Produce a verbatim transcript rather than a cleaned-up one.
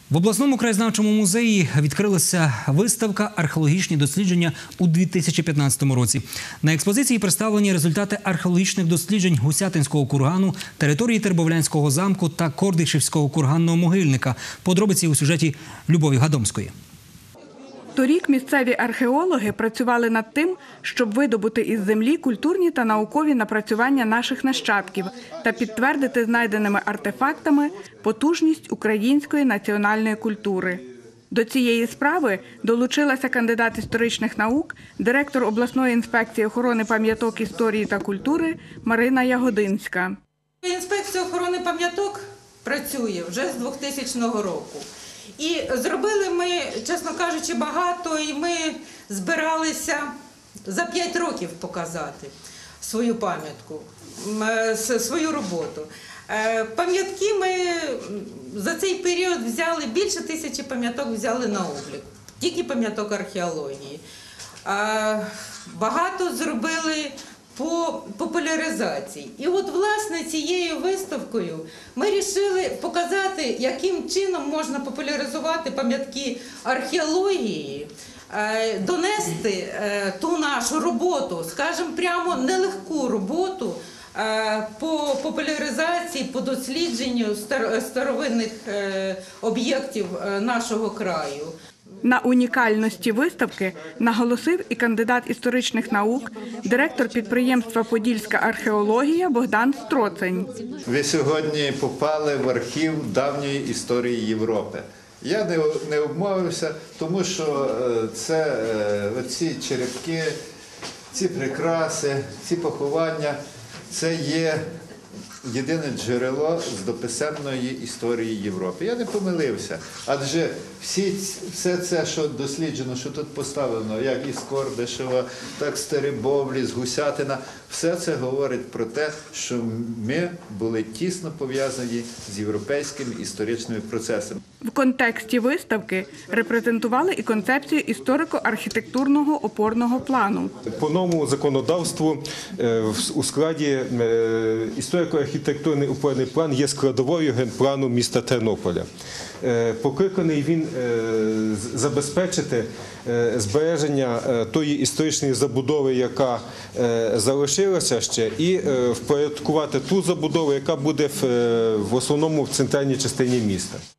В обласному краєзнавчому музеї відкрилася виставка «Археологічні дослідження» у дві тисячі п'ятнадцятому році. На експозиції представлені результати археологічних досліджень Гусятинського кургану, території Тербовлянського замку та Кордишівського курганного могильника. Подробиці у сюжеті Любові Гадомської. Торік місцеві археологи працювали над тим, щоб видобути із землі культурні та наукові напрацювання наших нащадків та підтвердити знайденими артефактами потужність української національної культури. До цієї справи долучилася кандидат історичних наук, директор обласної інспекції охорони пам'яток історії та культури Марина Ягодинська. Інспекція охорони пам'яток працює вже з двохтисячного року. І зробили ми, чесно кажучи, багато, і ми збиралися за п'ять років показати свою пам'ятку, свою роботу. Пам'ятки ми за цей період взяли, більше тисячі пам'яток взяли на облік, тільки пам'яток археології. Багато зробили по популяризації. І от, власне, цією виставкою ми вирішили показати, яким чином можна популяризувати пам'ятки археології, донести ту нашу роботу, скажімо, прямо нелегку роботу по популяризації, по дослідженню старовинних об'єктів нашого краю. На унікальності виставки наголосив і кандидат історичних наук, директор підприємства «Подільська археологія» Богдан Строцень. Ви сьогодні попали в архів давньої історії Європи. Я не, не обмовився, тому що це ці черепки, ці прикраси, ці поховання – це є єдине джерело з дописемної історії Європи. Я не помилився, адже всі, все це, що досліджено, що тут поставлено, як із Кордишева, так з Теребовлі, з Гусятина, все це говорить про те, що ми були тісно пов'язані з європейськими історичними процесами. В контексті виставки репрезентували і концепцію історико-архітектурного опорного плану. По новому законодавству у складі історико-архітектурний опорний план є складовою генплану міста Тернополя. Покликаний він забезпечити збереження тої історичної забудови, яка залишилася ще, і впорядкувати ту забудову, яка буде в основному в центральній частині міста.